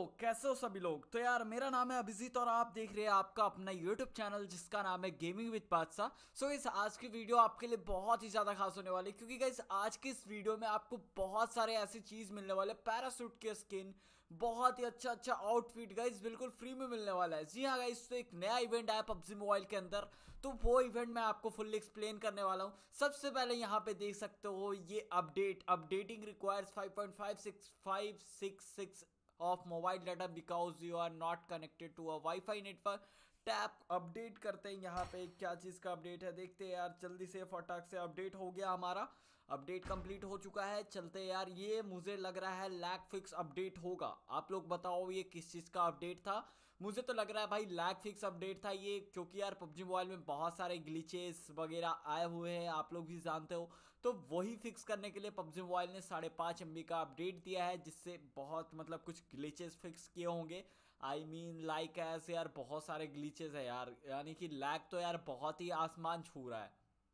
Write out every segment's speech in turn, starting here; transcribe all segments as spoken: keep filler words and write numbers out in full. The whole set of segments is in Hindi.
लोग, कैसे हो सभी लोग। तो यार मेरा नाम है अभिजीत और आप देख रहे हैं आपका अपना यूट्यूब चैनल जिसका नाम है गेमिंग विद बादशाह। सो इस आज की वीडियो आपके लिए बहुत ही ज़्यादा खास होने वाली है क्योंकि गाइस आज की इस वीडियो में आपको बहुत सारे ऐसी चीज़ मिलने वाले, पैरासूट के स्किन, बहुत ही अच्छा अच्छा आउटफिट गाइस बिल्कुल फ्री में मिलने वाला है। जी हाँ गाइस, तो एक नया इवेंट आया पबजी मोबाइल के अंदर, तो वो इवेंट मैं आपको फुल्ली एक्सप्लेन करने वाला हूँ। सबसे पहले यहाँ पे देख सकते हो ये update, updating requires five point five six five six six of mobile data because you are not connected to a Wi-Fi network। Tap update करते हैं। यहाँ पे क्या चीज़ का अपडेट है देखते हैं यार, जल्दी से फटाक से अपडेट हो गया, हमारा अपडेट कंप्लीट हो चुका है। चलते हैं यार, ये मुझे लग रहा है लैग फिक्स अपडेट होगा। आप लोग बताओ ये किस चीज़ का अपडेट था। मुझे तो लग रहा है भाई लैग फिक्स अपडेट था ये, क्योंकि यार पबजी मोबाइल में बहुत सारे ग्लिचेस वगैरह आए हुए हैं, आप लोग भी जानते हो। तो वही फिक्स करने के लिए पबजी मोबाइल ने साढ़े पाँच एम बी का अपडेट दिया है, जिससे बहुत मतलब कुछ ग्लिचेस फिक्स किए होंगे। आई मीन लाइक ऐसे यार बहुत सारे ग्लिचेस है यार, यानी कि लैग तो यार बहुत ही आसमान छू रहा है।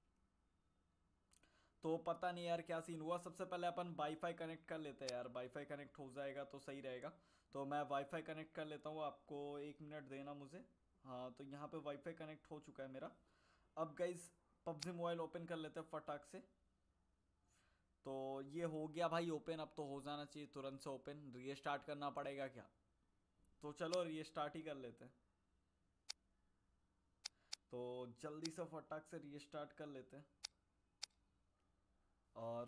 तो पता नहीं यार क्या सीन हुआ। सबसे पहले अपन वाईफाई कनेक्ट कर लेते हैं यार, वाईफाई कनेक्ट हो जाएगा तो सही रहेगा। तो मैं वाईफाई कनेक्ट कर लेता हूँ, आपको एक मिनट देना मुझे। हाँ, तो यहाँ पे वाईफाई कनेक्ट हो चुका है मेरा। अब गाइज पबजी मोबाइल ओपन कर लेते हैं फटाक से। तो ये हो गया भाई ओपन, अब तो हो जाना चाहिए तुरंत से ओपन। रीस्टार्ट करना पड़ेगा क्या? तो चलो रीस्टार्ट ही कर लेते हैं। तो जल्दी से फटाक से रीस्टार्ट कर लेते हैं। और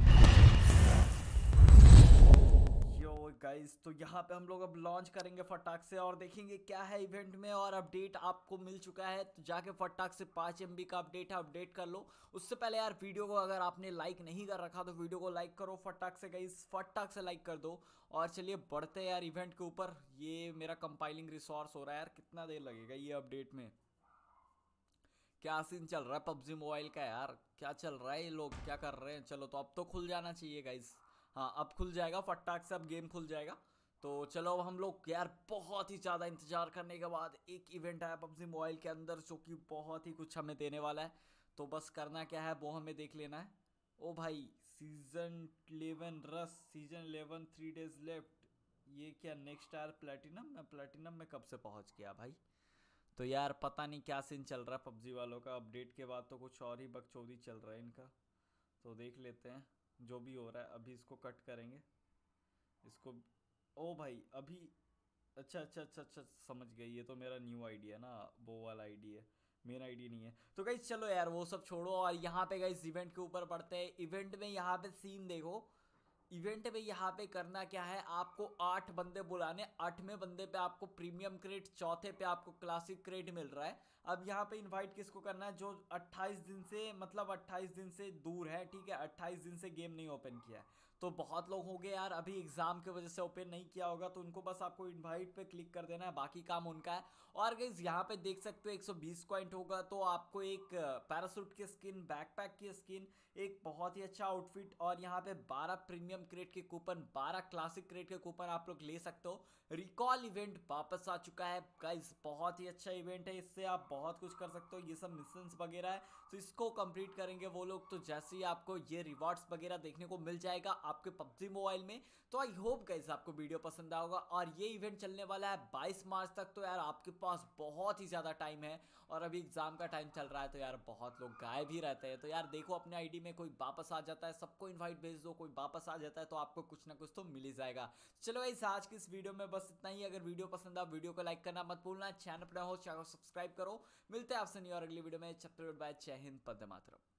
यो गाइस, तो यहाँ पे हम लोग अब लॉन्च करेंगे फटाक से और देखेंगे क्या है इवेंट में। और अपडेट आपको मिल चुका है, तो जाके फटाक से पाँच एम बी का अपडेट है, अपडेट कर लो। उससे पहले यार वीडियो को अगर आपने लाइक नहीं कर रखा तो वीडियो को लाइक करो फटाक से गाइस, फटाक से लाइक कर दो। और चलिए बढ़ते हैं यार इवेंट के ऊपर। ये मेरा कंपाइलिंग रिसोर्स हो रहा है यार, कितना देर लगेगा ये अपडेट में। क्या सीन चल रहा है पबजी मोबाइल का यार, क्या चल रहा है, ये लोग क्या कर रहे हैं। चलो तो अब तो खुल जाना चाहिए गाइस। हाँ अब खुल जाएगा फटाक से, अब गेम खुल जाएगा। तो चलो अब हम लोग यार बहुत ही ज़्यादा इंतजार करने के बाद एक इवेंट आया पबजी मोबाइल के अंदर, जो कि बहुत ही कुछ हमें देने वाला है। तो बस करना क्या है वो हमें देख लेना है। ओ भाई, सीजन इलेवन रस, season eleven three days left. ये क्या नेक्स्ट आयर प्लेटिनम? मैं प्लेटिनम में कब से पहुँच गया भाई। तो यार पता नहीं क्या सीन चल रहा है पबजी वालों का। अपडेट के बाद तो कुछ और ही बकचोदी चल रहा है इनका। तो देख लेते हैं जो भी हो रहा है। अभी इसको कट करेंगे इसको। ओ भाई अभी, अच्छा अच्छा अच्छा अच्छा समझ गई, ये तो मेरा न्यू आईडी है ना, वो वाला आईडी है, मेन आईडी नहीं है। तो गाइस चलो यार वो सब छोड़ो और यहाँ पे गाइस इवेंट के ऊपर बढ़ते हैं। इवेंट में यहाँ पे सीन देखो। इवेंट में यहाँ पे करना क्या है, आपको आठ बंदे बुलाने, आठवें बंदे पे आपको प्रीमियम क्रेट, चौथे पे आपको क्लासिक क्रेट मिल रहा है। अब यहाँ पे इनवाइट किसको करना है, जो अट्ठाईस दिन से मतलब अट्ठाईस दिन से दूर है, ठीक है, अट्ठाईस दिन से गेम नहीं ओपन किया है। तो बहुत लोग हो गए यार अभी एग्जाम की वजह से ओपन नहीं किया होगा, तो उनको बस आपको इनवाइट पे क्लिक कर देना है, बाकी काम उनका है। और गाइस यहाँ पे देख सकते हो एक सौ बीस पॉइंट होगा तो आपको एक पैरासूट की स्किन, बैकपैक की स्किन, एक बहुत ही अच्छा आउटफिट, और यहाँ पे बारह प्रीमियम क्रेट के कूपन, बारह क्लासिक क्रेट के कूपन आप लोग ले सकते हो। रिकॉल इवेंट वापस आ चुका है गाइस, बहुत ही अच्छा इवेंट है, इससे आप बहुत कुछ कर सकते हो। ये सब मिशंस वगैरह है, तो इसको कंप्लीट करेंगे वो लोग तो जैसे ही आपको ये रिवॉर्ड्स वगैरह देखने को मिल जाएगा आपके पबजी मोबाइल में। तो आई होप गाइस आपको वीडियो पसंद आएगा। और ये इवेंट चलने वाला है बाईस मार्च तक, तो यार आपके पास बहुत ही ज़्यादा टाइम है। और अभी एग्जाम का टाइम चल रहा है तो यार बहुत लोग गायब ही रहते हैं। तो यार देखो अपने आईडी में कोई वापस आ जाता है, सबको इनवाइट भेज दो, कोई वापस आ जाता है तो आपको कुछ ना कुछ तो मिल ही जाएगा। चलो गाइस आज की इस वीडियो में बस इतना ही। अगर वीडियो पसंद आ वीडियो को लाइक करना मत भूलना, चैनल पर हो चैनल को सब्सक्राइब करो। मिलते हैं आपसे नहीं और अगली वीडियो में। चैप्टर बाय, जय हिंद, वंदे मातरम।